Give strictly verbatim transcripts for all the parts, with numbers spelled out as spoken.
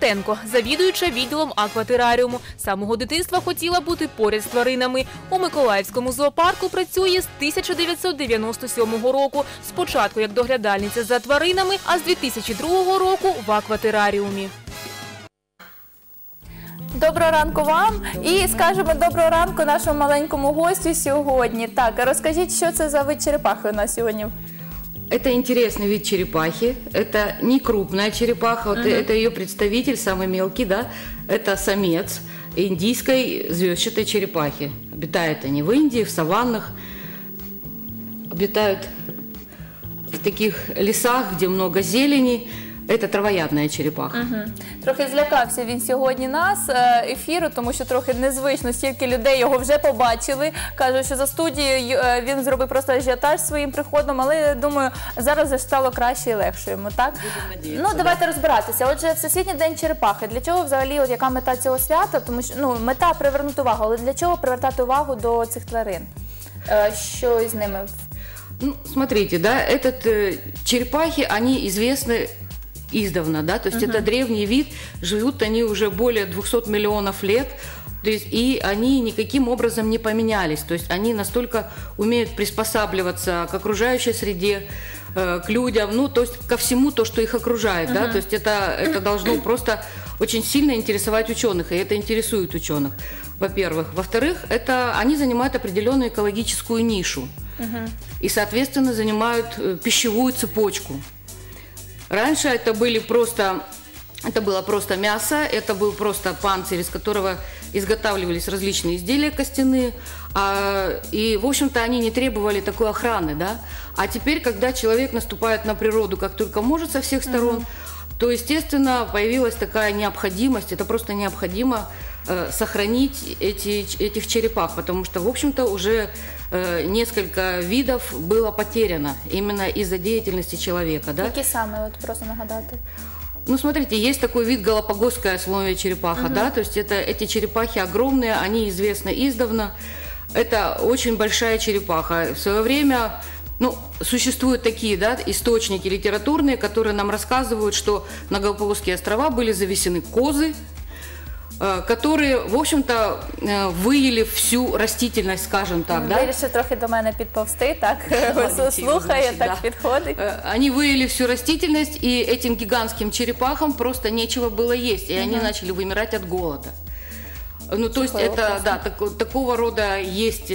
Гнатенко, завідуюча відділом акватераріуму. З самого дитинства хотіла бути поряд з тваринами. У Миколаївському зоопарку працює з тисяча дев'ятсот дев'яносто сьомого року. Спочатку як доглядальниця за тваринами, а з дві тисячі другого року в акватераріумі. Доброго ранку вам і скажемо доброго ранку нашому маленькому гостю сьогодні. Так, розкажіть, що це за вид черепахи у нас сьогодні? Это интересный вид черепахи. Это не крупная черепаха, вот uh-huh. это ее представитель, самый мелкий, да. Это самец индийской звездчатой черепахи. Обитают они в Индии, в саваннах. Обитают в таких лесах, где много зелени. Це травоядна черепаха. Угу. Трохи злякався він сьогодні нас, ефіру, тому що трохи незвично, стільки людей його вже побачили. Кажуть, що за студією він зробив просто ажіотаж своїм приходом, але, думаю, зараз вже стало краще і легше йому, так? Ну, давайте да. розбиратися. Отже, Всесвітній день черепахи. Для чого взагалі, от яка мета цього свята? Тому що, ну, мета – привернути увагу, але для чого привертати увагу до цих тварин? Що із ними? Ну, смотрите, да, этот, э, черепахи, они известны издавна, да, то есть uh-huh. это древний вид, живут они уже более двухсот миллионов лет, то есть и они никаким образом не поменялись, то есть они настолько умеют приспосабливаться к окружающей среде, э, к людям, ну, то есть ко всему то, что их окружает, uh-huh. да, то есть это, это должно просто очень сильно интересовать ученых, и это интересует ученых, во-первых. Во-вторых, это они занимают определенную экологическую нишу, uh-huh. и, соответственно, занимают э, пищевую цепочку. Раньше это были просто, это было просто мясо, это был просто панцирь, из которого изготавливались различные изделия костяные, а, и, в общем-то, они не требовали такой охраны, да. А теперь, когда человек наступает на природу как только может со всех сторон, mm-hmm. то, естественно, появилась такая необходимость, это просто необходимо э, сохранить эти, этих черепах, потому что, в общем-то, уже э, несколько видов было потеряно именно из-за деятельности человека, да. Какие самые, вот просто нагадайте? Ну, смотрите, есть такой вид галапагосская слоновья черепаха, угу. да, то есть это, эти черепахи огромные, они известны издавна. Это очень большая черепаха. В свое время, ну, существуют такие, да, источники литературные, которые нам рассказывают, что на Галапагосские острова были завезены козы, которые, в общем-то, выели всю растительность, скажем так, да? Вирішив трохи до мене підповзти, так? Слухає, так підходить. Они выели всю растительность, и этим гигантским черепахам просто нечего было есть, и они начали вымирать от голода. Ну, то есть это, да, такого рода есть...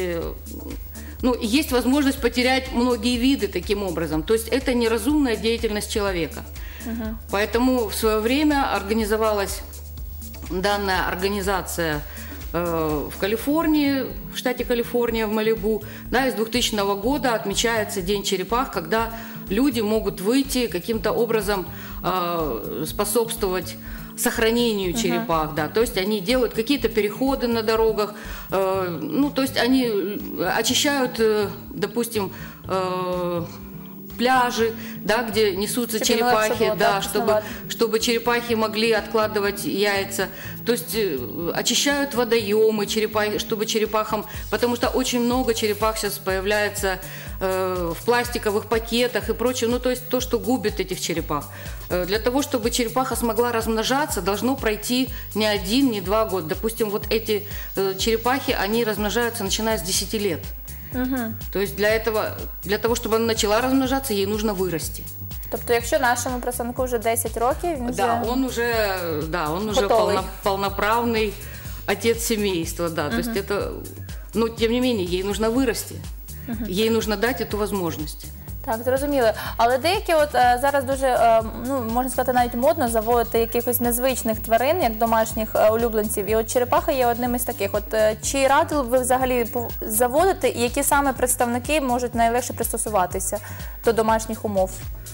Ну, есть возможность потерять многие виды таким образом. То есть это неразумная деятельность человека. Поэтому в свое время организовалась данная организация э, в Калифорнии, в штате Калифорния, в Малибу, да, и с двухтысячного года отмечается День черепах, когда люди могут выйти каким-то образом э, способствовать сохранению uh-huh. черепах, да, то есть они делают какие-то переходы на дорогах, э, ну, то есть они очищают, э, допустим, э, пляжи, да, где несутся чтобы черепахи, было, да, да, чтобы, чтобы черепахи могли откладывать яйца. То есть э, очищают водоемы, черепахи, чтобы черепахам, потому что очень много черепах сейчас появляется э, в пластиковых пакетах и прочее, ну то есть то, что губит этих черепах. Э, для того, чтобы черепаха смогла размножаться, должно пройти не один, не два года. Допустим, вот эти э, черепахи, они размножаются начиная с десяти лет. Угу. То есть для этого, для того, чтобы она начала размножаться, ей нужно вырасти. Тобто, якщо нашому представнику вже десять років, він да, вже... он уже, да, он уже полно, полноправный отец семейства, да, угу. то есть это, но тем не менее, ей нужно вырасти, угу. ей нужно дать эту возможность. Так, зрозуміло. Але деякі от е, зараз дуже, е, ну, можна сказати, навіть модно заводити якихось незвичних тварин, як домашніх е, улюбленців. І от черепаха є одним із таких. От е, чи радили б ви взагалі заводити, і які саме представники можуть найлегше пристосуватися до домашніх умов?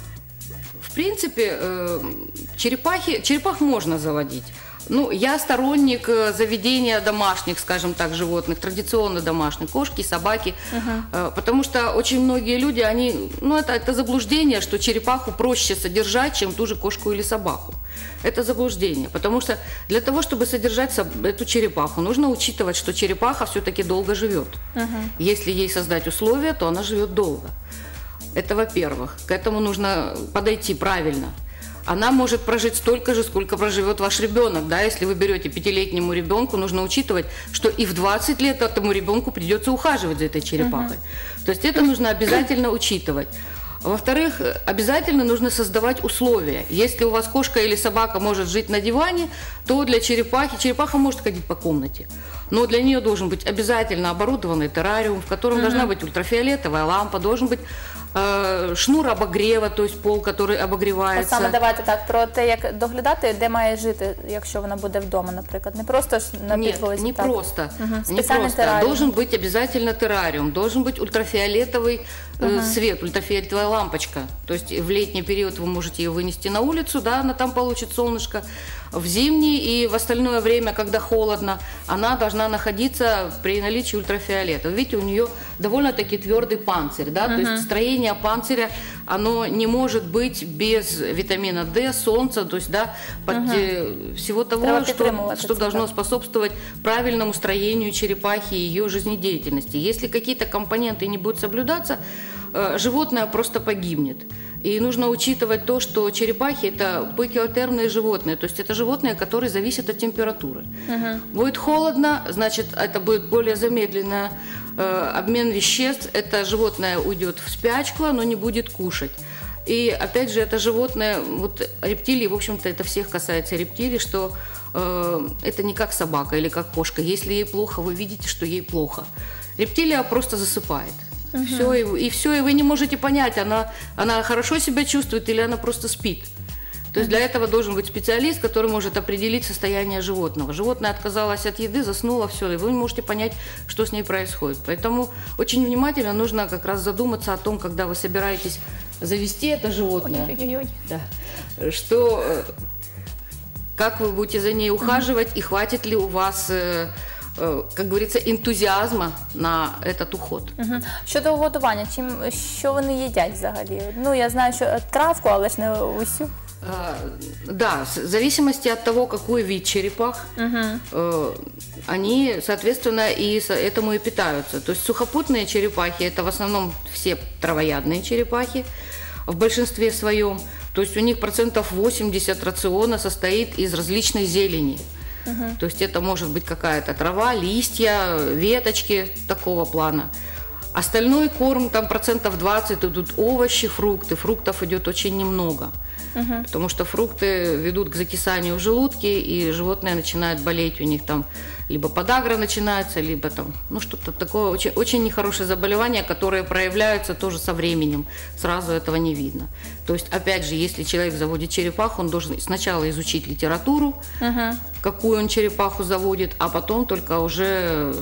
В принципе, э, черепахи, черепах можно заводить. Ну, я сторонник заведения домашних, скажем так, животных, традиционно домашних, кошки, собаки, uh-huh. потому что очень многие люди, они, ну, это, это заблуждение, что черепаху проще содержать, чем ту же кошку или собаку. Это заблуждение, потому что для того, чтобы содержать эту черепаху, нужно учитывать, что черепаха все-таки долго живет. Uh-huh. Если ей создать условия, то она живет долго. Это во-первых, к этому нужно подойти правильно. она может прожить столько же, сколько проживет ваш ребенок. Да? Если вы берете пятилетнему ребенку, нужно учитывать, что и в двадцать лет этому ребенку придется ухаживать за этой черепахой. Uh-huh. То есть это нужно обязательно учитывать. Во-вторых, обязательно нужно создавать условия. Если у вас кошка или собака может жить на диване, то для черепахи, черепаха может ходить по комнате, но для нее должен быть обязательно оборудованный террариум, в котором uh-huh. должна быть ультрафиолетовая лампа, должен быть э, шнур обогрева, то есть пол, который обогревается. От саме давайте так, про те, як доглядати, де має жити, якщо вона буде вдома, наприклад. Не просто ж на підлозі. Нет, не так. просто. Угу. Не просто. Террариум. Должен быть обязательно террариум, должен быть ультрафиолетовый э, uh-huh. свет, ультрафиолетовая лампочка. То есть в летний период вы можете ее вынести на улицу, да, она там получит солнышко. В зимний и в остальное время, когда холодно, она должна находиться при наличии ультрафиолета. Вы видите, у нее довольно-таки твердый панцирь, да, uh-huh. то есть строение панциря, оно не может быть без витамина D, солнца, то есть, да, под, uh-huh. всего того, что, что должно способствовать правильному строению черепахи и ее жизнедеятельности. Если какие-то компоненты не будут соблюдаться, животное просто погибнет. И нужно учитывать то, что черепахи – это бакиотермные животные, то есть это животные, которые зависят от температуры. Uh-huh. Будет холодно, значит, это будет более замедленный э, обмен веществ, это животное уйдет в спячку, оно не будет кушать. И опять же, это животное, вот рептилии, в общем-то, это всех касается рептилий, что э, это не как собака или как кошка. Если ей плохо, вы видите, что ей плохо. Рептилия просто засыпает. Uh-huh. Все, и, и все, и вы не можете понять, она, она хорошо себя чувствует или она просто спит. То есть uh-huh. для этого должен быть специалист, который может определить состояние животного. Животное отказалось от еды, заснуло, все, и вы не можете понять, что с ней происходит. Поэтому очень внимательно нужно как раз задуматься о том, когда вы собираетесь завести это животное, Ой-ой-ой. Да, что, как вы будете за ней ухаживать uh-huh. и хватит ли у вас... як говориться, ентузіазму на этот уход. Угу. Щодо годування, чим, що вони їдять взагалі? Ну, я знаю, що травку, але ж не усю. А, да, в зависимости от того, какой вид черепах, угу. э, они, соответственно, и этому и питаются. То есть сухопутные черепахи, это в основном все травоядные черепахи, в большинстве своем. То есть у них процентов восемьдесят рациона состоит из различной зелени. Uh-huh. То есть это может быть какая-то трава, листья, веточки такого плана. Остальной корм, там процентов двадцать идут овощи, фрукты. Фруктов идет очень немного. Uh-huh. Потому что фрукты ведут к закисанию в желудке, и животные начинают болеть, у них там либо подагра начинается, либо там, ну что-то такое, очень, очень нехорошее заболевание, которое проявляется тоже со временем, сразу этого не видно. То есть, опять же, если человек заводит черепаху, он должен сначала изучить литературу, uh-huh. какую он черепаху заводит, а потом только уже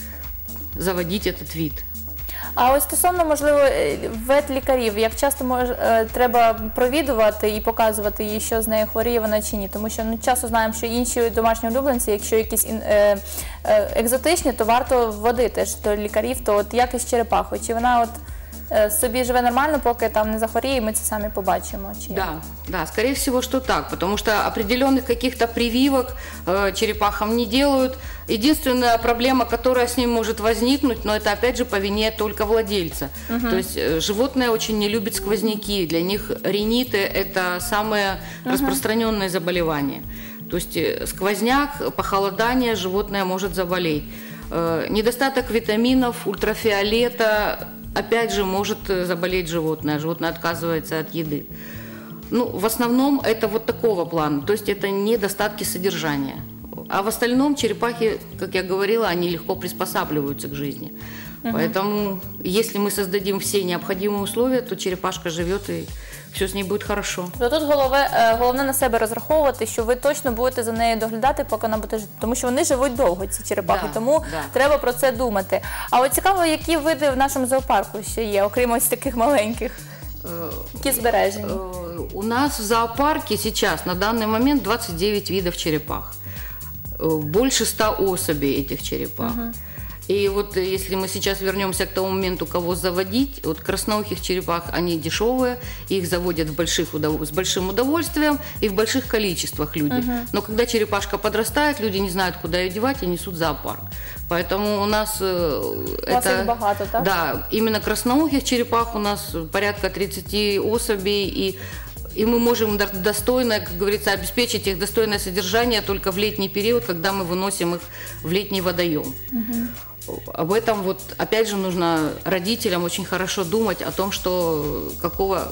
заводить этот вид. А ось стосовно, можливо, ветлікарів, як часто мож, е, треба провідувати і показувати їй, що з нею хворіє вона чи ні? Тому що ну, часто знаємо, що інші домашні улюбленці, якщо якісь е, е, екзотичні, то варто водити ж до лікарів, то от як із черепахою? Чи вона от е, собі живе нормально, поки там не захворіє, і ми це самі побачимо? Чи да, да, скорее всего, что так, потому что определенных каких-то прививок э, черепахам не делают. Единственная проблема, которая с ним может возникнуть, но это опять же по вине только владельца. Uh-huh. То есть э, животное очень не любит сквозняки, для них риниты – это самое uh-huh. распространенное заболевание. То есть э, сквозняк, похолодание, животное может заболеть. Э, недостаток витаминов, ультрафиолета, опять же, может заболеть животное, животное отказывается от еды. Ну, в основном это вот такого плана, то есть это недостатки содержания. А в остальном черепахи, как я говорила, они легко приспосабливаются к жизни. Uh-huh. Поэтому, если мы создадим все необходимые условия, то черепашка живет и все з нею буде хорошо. То тут головне, головне на себе розраховувати, що ви точно будете за нею доглядати, поки вона буде жити. Тому що вони живуть довго, ці черепахи, да, тому да. треба про це думати. А от цікаво, які види в нашому зоопарку ще є, окрім ось таких маленьких? Які збережені? У нас в зоопарке сейчас, на данный момент, двадцать девять видов черепах. Больше ста особей этих черепах. Uh-huh. И вот если мы сейчас вернемся к тому моменту, кого заводить, вот красноухих черепах, они дешевые, их заводят в больших удов... с большим удовольствием и в больших количествах люди. Uh-huh. Но когда черепашка подрастает, люди не знают, куда ее девать и несут в зоопарк. Поэтому у нас у это... вас их богато, так? Да, именно красноухих черепах у нас порядка тридцать особей, и и мы можем достойно, как говорится, обеспечить их достойное содержание только в летний период, когда мы выносим их в летний водоем. Угу. Об этом вот опять же нужно родителям очень хорошо думать о том, что какого,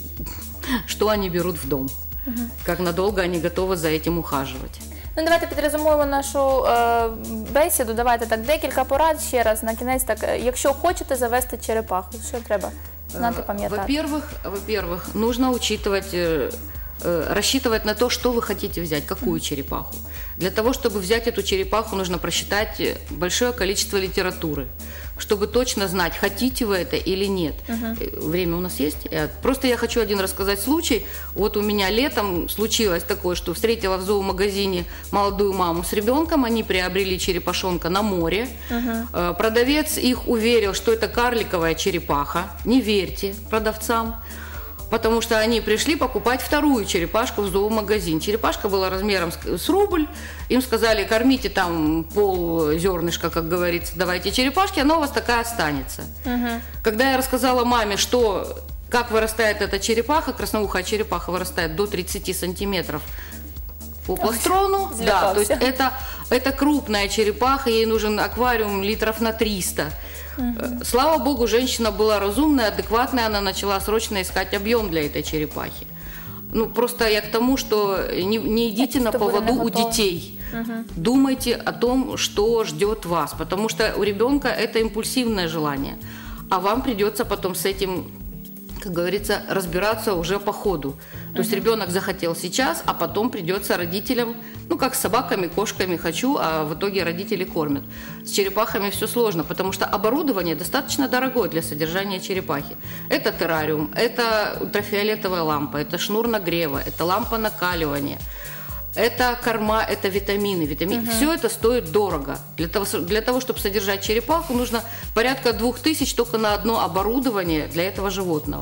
что они берут в дом, угу. как надолго они готовы за этим ухаживать. Ну, давайте підрезумуємо нашу е, бесіду. Давайте так декілька порад ще раз на кінець. Так, якщо хочете завести черепаху, що треба знати, пам'ятати? Во-первых, во-первых, нужно учитывать, э, э, рассчитывать на то, что вы хотите взять, какую черепаху. Для того, чтобы взять эту черепаху, нужно прочитать большое количество литературы, чтобы точно знать, хотите вы это или нет. Uh-huh. Время у нас есть? Просто я хочу один рассказать случай. Вот у меня летом случилось такое, что встретила в зоомагазине молодую маму с ребенком, они приобрели черепашонка на море. Uh-huh. Продавец их уверил, что это карликовая черепаха. Не верьте продавцам. Потому что они пришли покупать вторую черепашку в зоомагазин. Черепашка была размером с рубль. Им сказали, кормите там пол зернышка, как говорится, давайте черепашки, она у вас такая останется. Угу. Когда я рассказала маме, что, как вырастает эта черепаха, красноухая черепаха вырастает до тридцати сантиметров по пластрону. Ой, да, то есть это, это крупная черепаха, ей нужен аквариум литров на триста. Угу. Слава богу, женщина была разумная, адекватная, она начала срочно искать объем для этой черепахи. Ну, просто я к тому, что не, не идите на поводу у детей. Угу. Думайте о том, что ждет вас, потому что у ребенка это импульсивное желание, а вам придется потом с этим, как говорится, разбираться уже по ходу. То есть ребенок захотел сейчас, а потом придется родителям, ну как с собаками, кошками хочу, а в итоге родители кормят. С черепахами все сложно, потому что оборудование достаточно дорогое для содержания черепахи. Это террариум, это ультрафиолетовая лампа, это шнур нагрева, это лампа накаливания. Это корма, это витамины. Витамин... Угу. Все это стоит дорого. Для того, для того, чтобы содержать черепаху, нужно порядка двух тысяч только на одно оборудование для этого животного.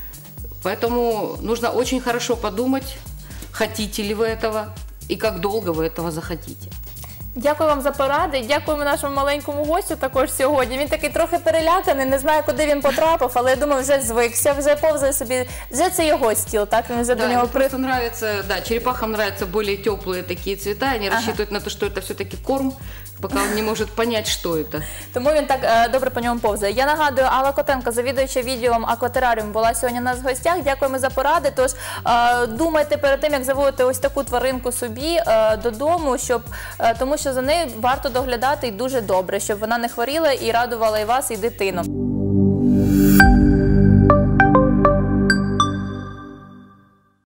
Поэтому нужно очень хорошо подумать, хотите ли вы этого и как долго вы этого захотите. Дякую вам за поради, дякуємо нашому маленькому гостю також сьогодні. Він такий трохи переляканий, не знаю, куди він потрапив, але я думаю, вже звикся, вже повзає собі, вже це його стіл, так? Він вже да, до нього при... просто нравится, да, черепахам нравятся более теплые такие цвета, они ага. рассчитывают на то, что это все-таки корм, пока он не может понять, что это. Тому він так е, добре по ньому повзає. Я нагадую, Алла Котенко, завідуюча відділом акватераріум, була сьогодні у нас в гостях. Дякуємо за поради. Тож е, думайте перед тим, як заводити ось таку тваринку собі е, додому, щоб, е, тому що за нею варто доглядати і дуже добре, щоб вона не хворіла і радувала і вас, і дитину.